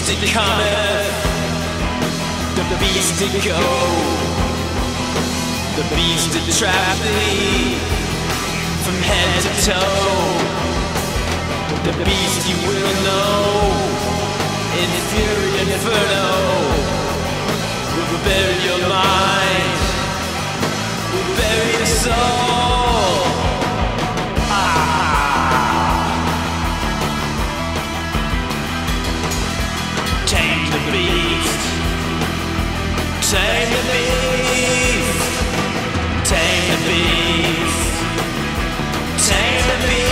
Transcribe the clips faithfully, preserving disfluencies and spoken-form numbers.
beast that cometh, the beast that go, the beast that trap thee from head to toe, the beast you will know in fury and inferno, will bury your mind, will bury your soul. Tame the beast, tame the beast, tame the beast, tame the beast.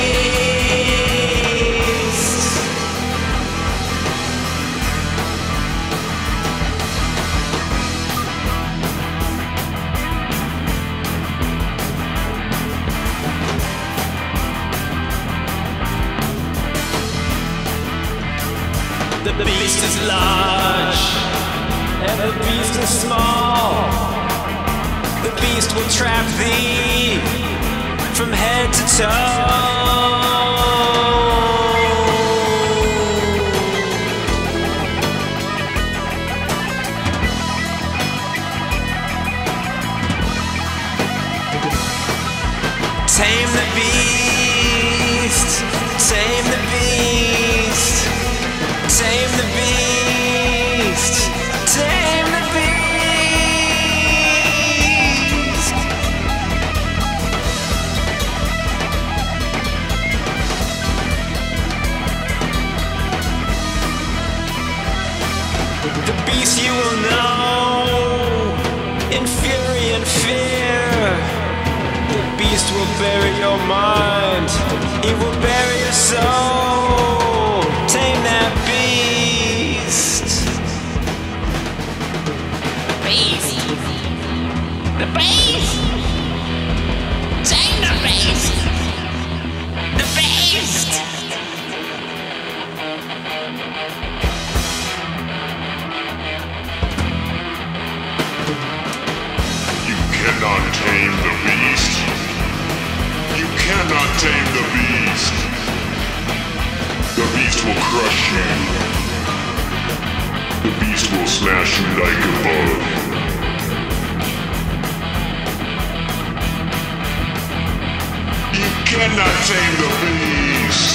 The beast is large, and the beast is small. The beast will trap thee from head to toe. Tame the beast, tame the beast. Tame the beast, tame the beast. The beast you will know in fury and fear. The beast will bury your mind, it will bury your soul. Tame that beast. Beast. The beast. Tame the beast. The beast. You cannot tame the beast. You cannot tame the beast. The beast will crush you. The beast will smash you like a bug. You cannot tame the beast.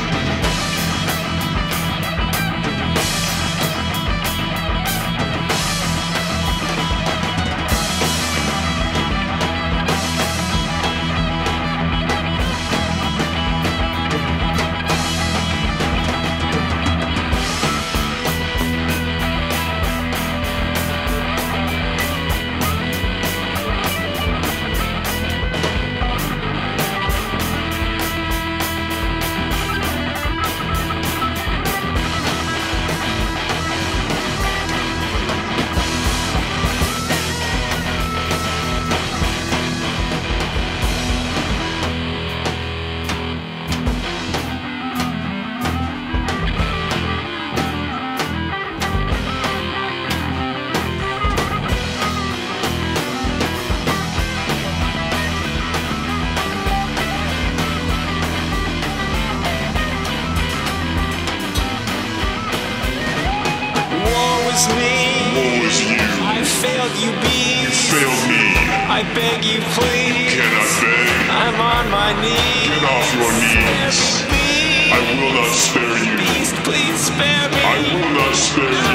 Me. Woe is you. I failed you, beast. You failed me. I beg you, please. You cannot beg. I'm on my knees. Get off your knees. Spare me, I will not spare you. beast, please spare me. I will not spare you.